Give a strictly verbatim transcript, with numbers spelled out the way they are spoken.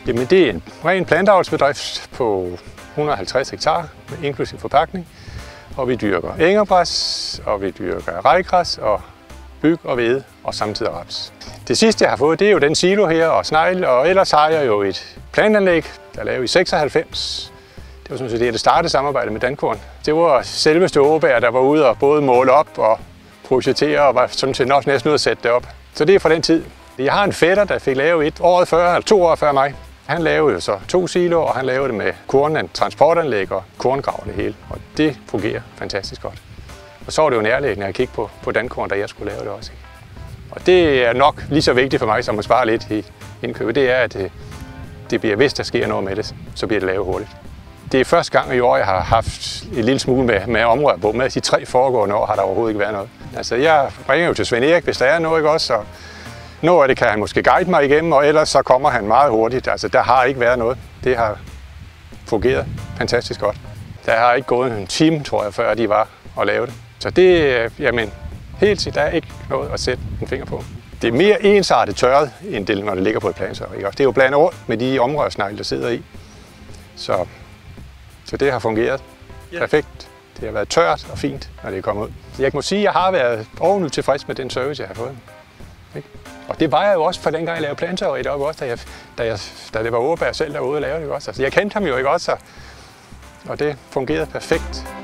Jamen, det er en ren planteavlsbedrift på et hundrede og halvtreds hektar, inklusiv forpakning. Og vi dyrker engergræs, og vi dyrker rejgræs og byg og hvede og samtidig raps. Det sidste, jeg har fået, det er jo den silo her og snegl, og ellers har jeg jo et plantanlæg, der er lavet i seksoghalvfems. Det var sådan set det, der startede samarbejdet med Dankorn. Det var selveste Åberg, der var ude og både måle op og projektere, og var sådan set også næsten ude at sætte det op. Så det er fra den tid. Jeg har en fætter, der fik lavet et år før, eller to år før mig. Han lavede jo så to siloer, og han lavede det med korn, transportanlæg og korngrav det hele. Og det fungerer fantastisk godt. Og så var det jo nærliggende at kigge på, på Dankorn, da jeg skulle lave det også. Og det er nok lige så vigtigt for mig, som at spare lidt i indkøbet. Det er, at det, det bliver, hvis der sker noget med det, så bliver det lavet hurtigt. Det er første gang i år, jeg har haft en lille smule med, med området på. Med de tre foregående år har der overhovedet ikke været noget. Altså, jeg ringer jo til Svend Erik, hvis der er noget, ikke også? Og noget af det kan han måske guide mig igennem, og ellers så kommer han meget hurtigt. Altså, der har ikke været noget. Det har fungeret fantastisk godt. Der har ikke gået en time, tror jeg, før de var og lave det. Så det, jamen, helt sikkert, der er ikke noget at sætte en finger på. Det er mere ensartet tørret, end det, når det ligger på et plantør. Det er jo blandet rundt med de omrørsnegle, der sidder i. Så, så det har fungeret perfekt. Det har været tørt og fint, når det er kommet ud. Jeg må sige, at jeg har været ovenud tilfreds med den service, jeg har fået. Ikke? Og det var jeg jo også for dengang, jeg lavede plantørret deroppe også, da, jeg, da, jeg, da det var Åberg selv derude og lavede det også. Altså, jeg kendte ham jo ikke også, og det fungerede perfekt.